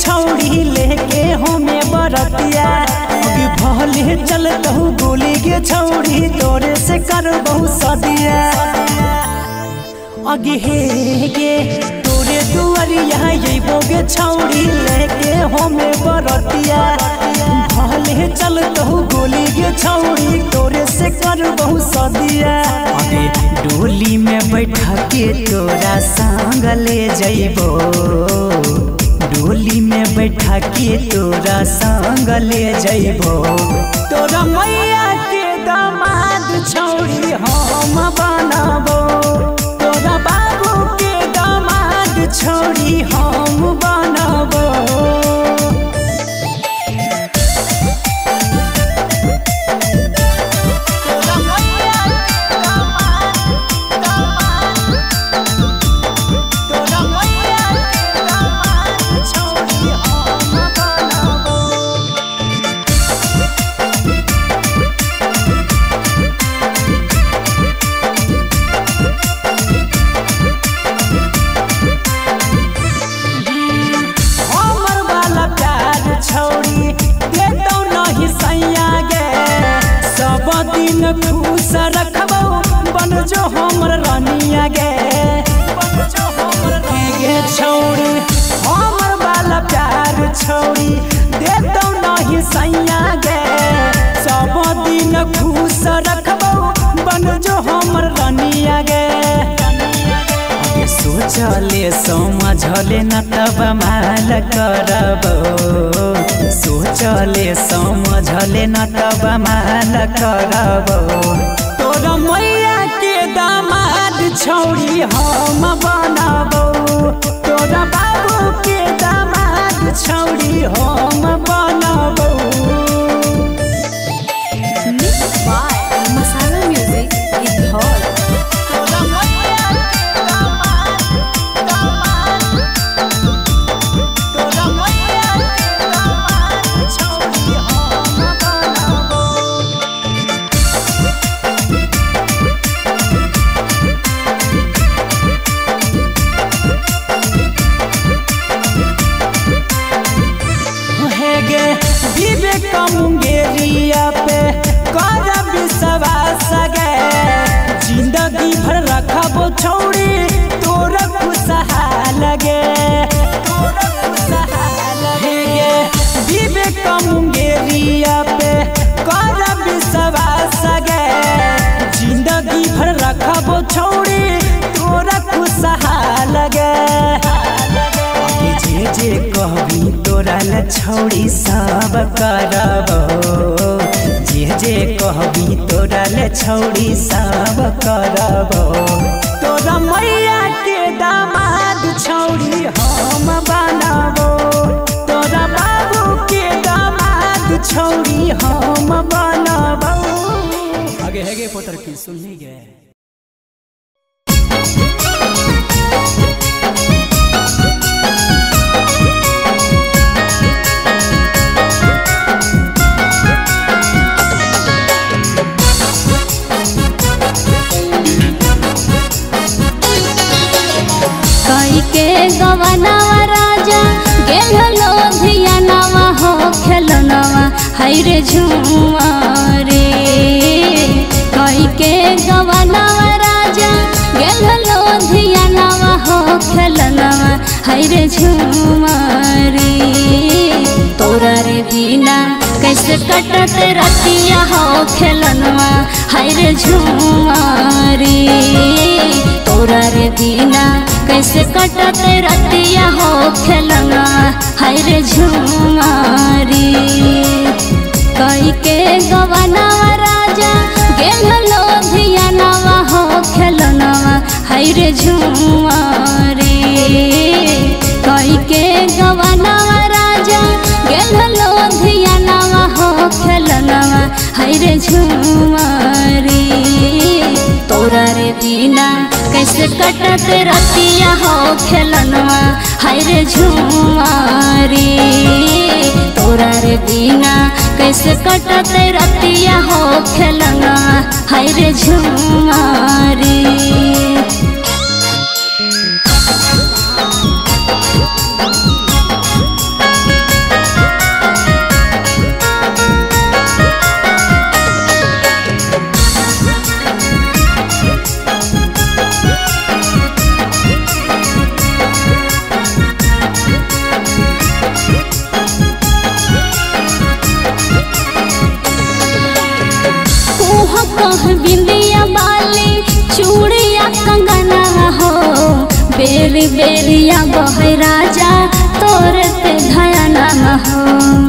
छौड़ी लेके हमें बरतिया अभी भले चलत हूँ गोली गे छौड़ी तोरे से कर बहु सदिया अगे हे गे तोरे दुआरिया ये छौड़ी लेके हमें बरतिया भले चलत हूँ गोली गे छौड़ी तोरे से कर बहु सदिया अगे डोली में बैठा के तोरा संग ले जइबो डोली में बैठा के तोरा संग ले जइबो तोरा मैया के दामाद छौड़ी हम बनाबो तोरा बाबू के दामाद छौड़ी हम बनाबो खुश रखबो बन जो हमर रानिया गे छौड़ी हमर वाला प्यार छौड़ी दे दो नहीं सैया गे सब दिन खुश रखबो बन जो हमर रानिया गे सोचले समझले न तब माल करबो सोचले समझले न तब माल करबो तोरा मैया के दामाद छौड़ी हम बनाबो तोरा बाबू के दामाद छौड़ी हम बनाबो मसाला म्यूजिक इधर जिंदगी भर रखबो छौड़ी तोरा खुशहाल गे विवेक मुंगेरिया पे कर विश्वास गे जिंदगी भर रखबो छौड़ी तोरा खुशहाल गे जे कहबी तोरा ल छौड़ी सब करबो जे कहबी तोरा ले छौड़ी सब करबो तोरा मैया के दामाद छौड़ी हम बनाबो तोरा बाबू के दामाद छौड़ी हम बनाबो आगे हेगे पोतर की सुननी गे के गवनावा राजा गेलो धियानावा हो खेलनावा हाय रे झुआ रे कई के गवनावा राजा गेलो धियानावा हो खेलनावा हाय रे झुआ रे तोरा रे बिना कैसे कटत रतिया हो खेलनवा हाय रे झुआ रे तोरा रे बिना कैसे कटत रतिया हो खेलना हाय रे झुआ रे कई के गवनावा राजा गेलो धियानावा हो खेलनावा हाय रे झुआ रे कई के गवनावा राजा गेलो धियानावा हो खेलनावा हाय रे झुआ रे तोरा रे बिना कैसे कटत रतिया हो खेलनवा हाय रे झुआ रे तोरा रे बिना कैसे कटत रतिया हो खेलनवा हाय रे झुआ रे कह बिंदिया बाली चूड़िया कंगना हो बेरी बेरिया बहे राजा तोरे पे धयाना हो।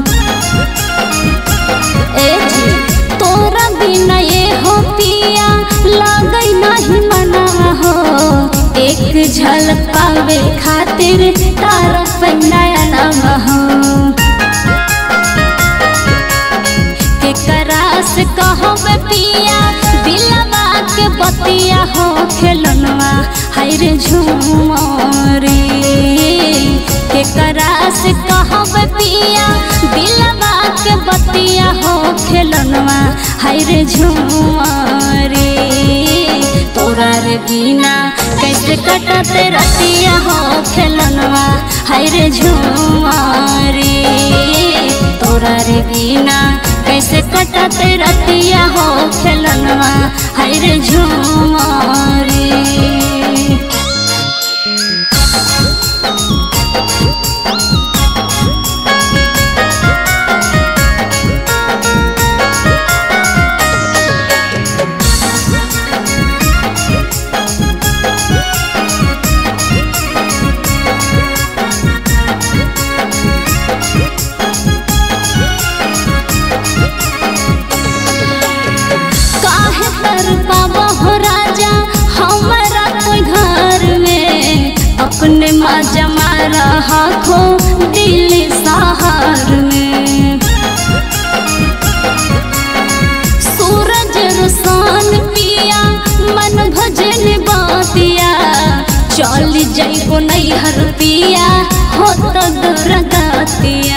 तोरा बिना ये हो पिया लागई नहीं मना हो एक झलक पावे खातिर तारा नया नाम हो। केकरा से कहबे पिया दिलवा के बतिया हो खेलनवा हाय रे झूमरे। केकरा से कहबे पिया दिलवा के बतिया हो खेलनवा हाय रे झूमरे। तोरा रे बिना कैसे कटते रतिया हो खेलनवा हाय रे झूमरे। तोरा रे बिना कैसे कटते रतिया हो खेलनवा हाय रे झूमरे। अपने माँ जमा रहा खो दिल सहार में सूरज रुसान पिया मन भजन बातिया चल जाइबो नैहर पिया हो तो दुर्गतिया।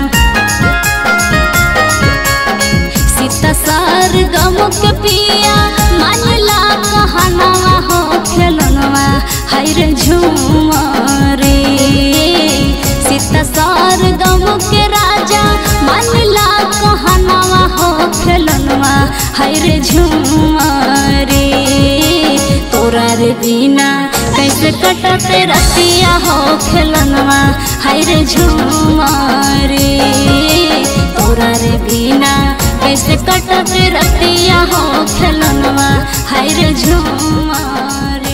सीता सार गम के पिया मनला कहना हो खेलनवा हाय रे झूमरे। सीता सार गम के राजा मनला कहनावा हो खेलनवा हाय रे झूमरे। तोरा रे बिना कैसे कटते रतिया हो खेलनवा हाय रे झूमरे। तोरा रे बिना कैसे कटते रतिया हो खेलनवा हाय रे झूमरे।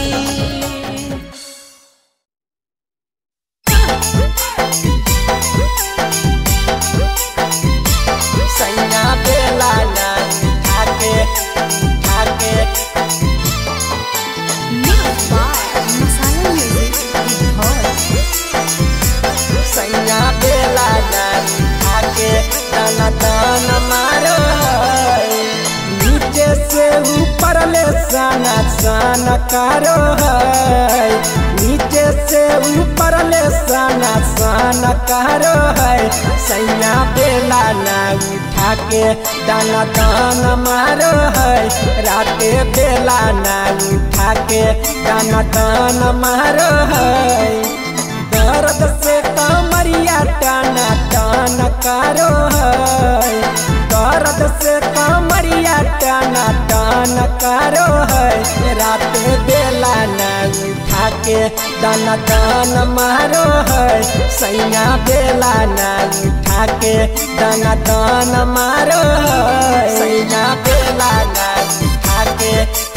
नीचे से ऊपर ले साना साना करो है। नीचे से ऊपर ले साना साना करो है। सैया बेला ना उठा के दाना दाना मारो है। राते बेला ना उठा के दाना दाना मारो है। दर्द से कमरिया टाना टाना करो है। दर्द से कमरिया टाना टाना करो है। रात बेला ना उठा के दाना दाना मारो है। सैया बेला ना उठा के दाना दाना मारो है। सैया बेला ना उठा के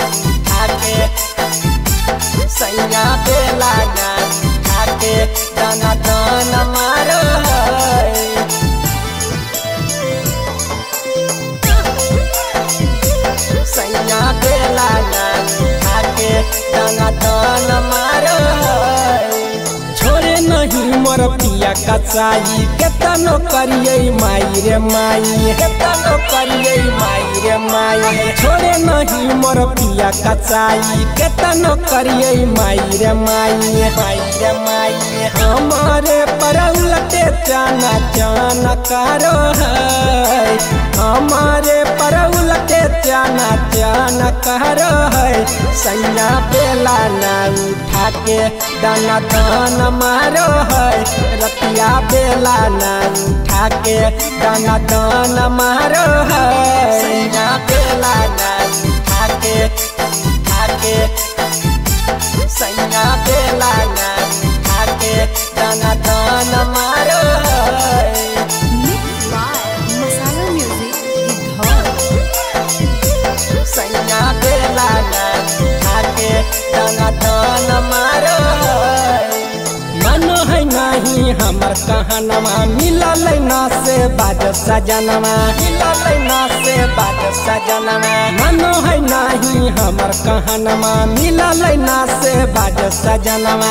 सैया बेला ना उठा के दाना दाना मारो है। सैया बेला ना उठा के दाना दाना मारो है। छोरे नहीं मोर पिया कचाई केतनो करिए माई रे माई। केतनो करिए माई रे माई। छोरे नहीं मोर पिया कचाई केतनो करिए माई रे माई। माई रे माई हमारे पर उलटे चाना चाना करो है। हमारे पर उलटे चाना चाना करो है। सैया बेला ना उठा के दाना दाना मारो है। रतिया बेला ना उठा के दाना दाना मारो है। सैया बेला ना उठा के सैया बेला ना उठा के दाना दाना मारो है। हमर कहनमा मिलल ना से बाज सजनमा मिलल ना से बाज सजनमा मानो है नहीं हमर कहनमा मिलल ना से बाज सजनमा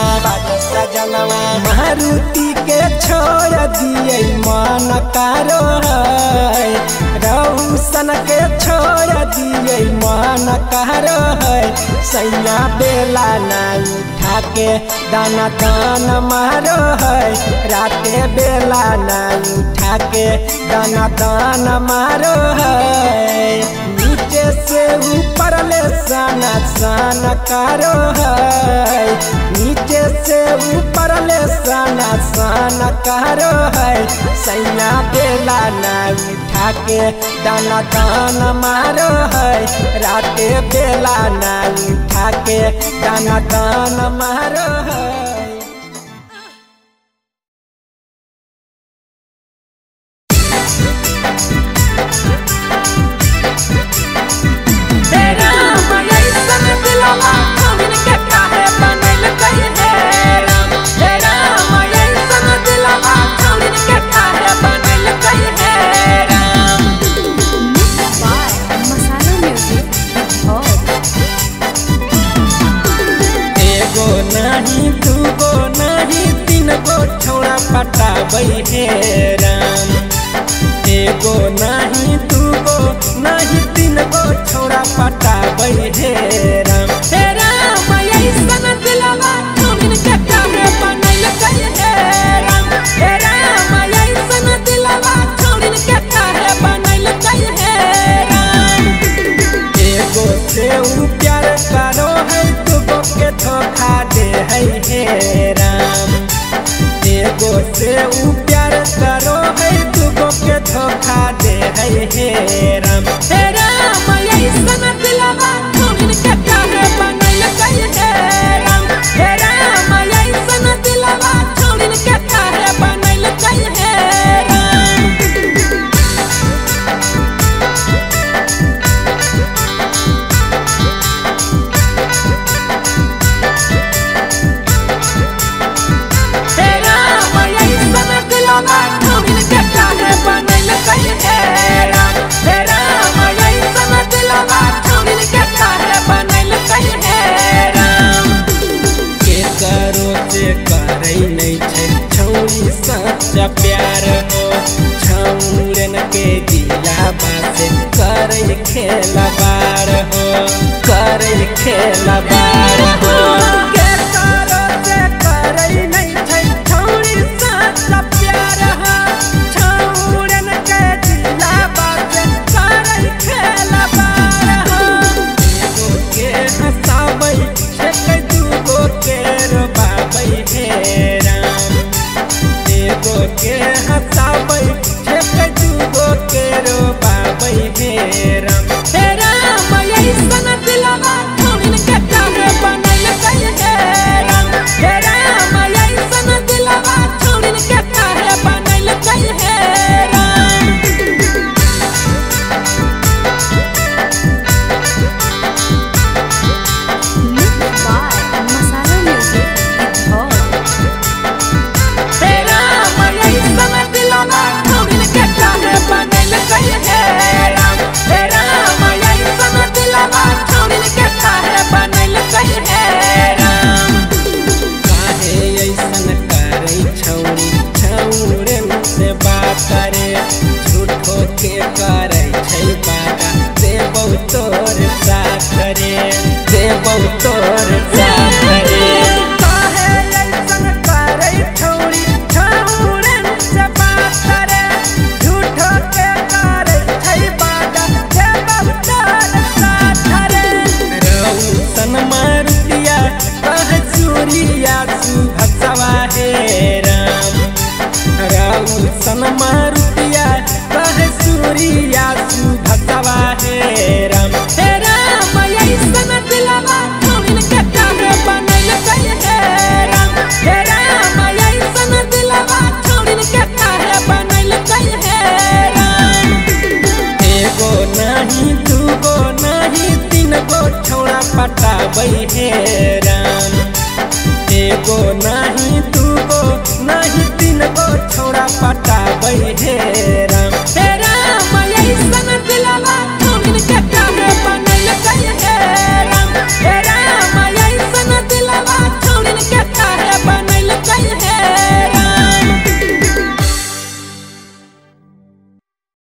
मारुति के छोड़ दिए मन कारो है रौशन के छोड़ दिए मन कारो है सैया बेला ना उठा के दाना दान मारो है राते बेला ना उठा के दाना दान मारो है नीचे से ऊपर ले साना सान कारो है नीचे से ऊपर ले साना सान कारो है सैया बेला ना उठा के दाना दान मारो है राते बेला ना उठा के दाना दान मारो है। पटाबै हे राम एगो नहीं दूगो नहीं तीन गो छोड़ा पटाबै हे राम ऐसन दिलवा छोड़िन के काहे बनैल हे राम ऐसन दिलवा छोड़िन के काहे बनैल हे राम एगो से ऊ प्यार करो है दूगो के धोखा दे है हे राम एगो से ऊ प्यार करो है दूगो के धोखा दे है हे राम ऐसन दिलवा छोड़िन के काहे बनैल हे राम ऐसन दिलवा छोड़िन के काहे बनैल हे राम। सच्चा प्यार हो छौरन के दिया बासे करे खेलबार हो करे खेलबार हो के करो से करे नहीं छै छौरी सच्चा प्यार हो छौरन के दिया बासे करे खेलबार हो एगो के हंसाबै छै दूगो के रोबाबै हे एगो के हंसाबै छै दूगो के रोबाबै हे राम।